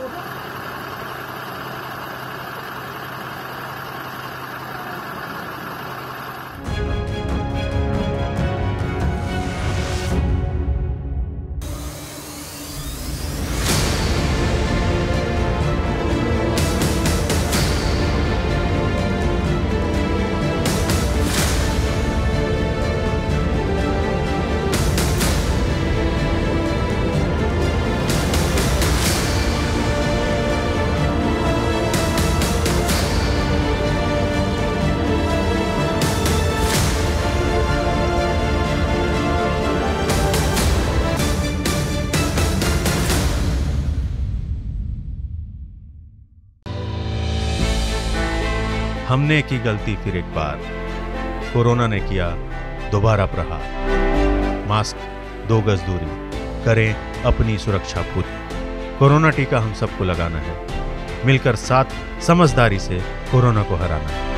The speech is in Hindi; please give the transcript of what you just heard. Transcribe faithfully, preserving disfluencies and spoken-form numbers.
हमने की गलती फिर एक बार, कोरोना ने किया दोबारा प्रहार। मास्क, दो गज दूरी, करें अपनी सुरक्षा पूरी। कोरोना टीका हम सबको लगाना है, मिलकर साथ समझदारी से कोरोना को हराना है।